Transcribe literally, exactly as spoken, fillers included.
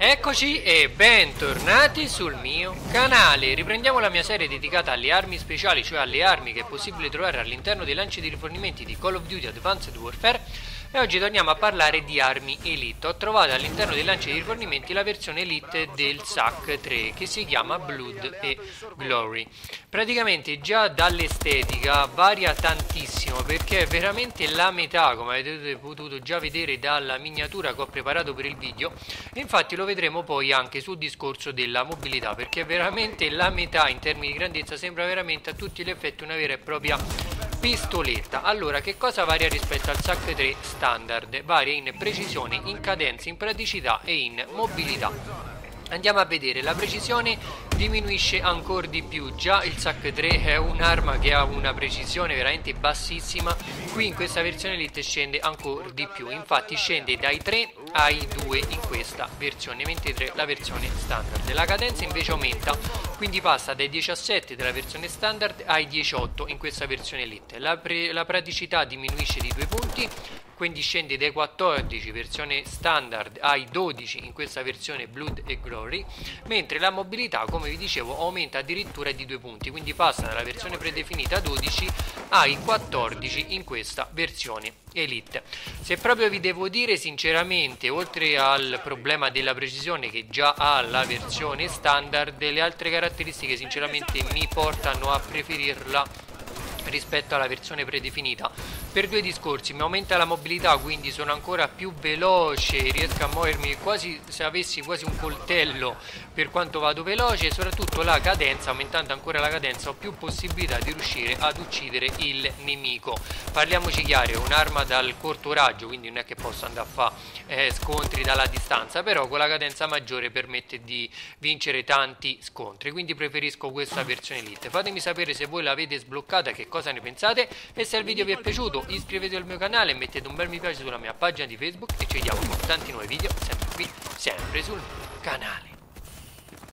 Eccoci e bentornati sul mio canale. Riprendiamo la mia serie dedicata alle armi speciali, cioè alle armi che è possibile trovare all'interno dei lanci di rifornimenti di Call of Duty Advanced Warfare. E oggi torniamo a parlare di armi Elite. Ho trovato all'interno dei lanci di rifornimenti la versione Elite del S A C tre che si chiama Blood e Glory. Praticamente già dall'estetica varia tantissimo, perché è veramente la metà, come avete potuto già vedere dalla miniatura che ho preparato per il video. Infatti lo vedremo poi anche sul discorso della mobilità, perché è veramente la metà in termini di grandezza, sembra veramente a tutti gli effetti una vera e propria pistoletta. Allora, che cosa varia rispetto al S A C tre standard? Varia in precisione, in cadenza, in praticità e in mobilità. Andiamo a vedere, la precisione diminuisce ancora di più. Già il S A C tre è un'arma che ha una precisione veramente bassissima, qui in questa versione Elite scende ancora di più, infatti scende dai tre ai due in questa versione, mentre tre la versione standard. La cadenza invece aumenta, quindi passa dai diciassette della versione standard ai diciotto in questa versione Elite. La, la praticità diminuisce di due punti, quindi scende dai quattordici versione standard ai dodici in questa versione Blood e Glory, mentre la mobilità, come vi dicevo, aumenta addirittura di due punti, quindi passa dalla versione predefinita dodici ai quattordici in questa versione Elite. Se proprio vi devo dire sinceramente, oltre al problema della precisione che già ha la versione standard, le altre caratteristiche sinceramente mi portano a preferirla rispetto alla versione predefinita, per due discorsi: mi aumenta la mobilità, quindi sono ancora più veloce, riesco a muovermi quasi se avessi quasi un coltello per quanto vado veloce, e soprattutto la cadenza, aumentando ancora la cadenza ho più possibilità di riuscire ad uccidere il nemico. Parliamoci chiaro, è un'arma dal corto raggio, quindi non è che posso andare a fare eh, scontri dalla distanza, però con la cadenza maggiore permette di vincere tanti scontri, quindi preferisco questa versione Elite. Fatemi sapere se voi l'avete sbloccata, che cosa ne pensate, e se il video vi è piaciuto iscrivetevi al mio canale e mettete un bel mi piace sulla mia pagina di Facebook, e ci vediamo con tanti nuovi video sempre qui, sempre sul canale.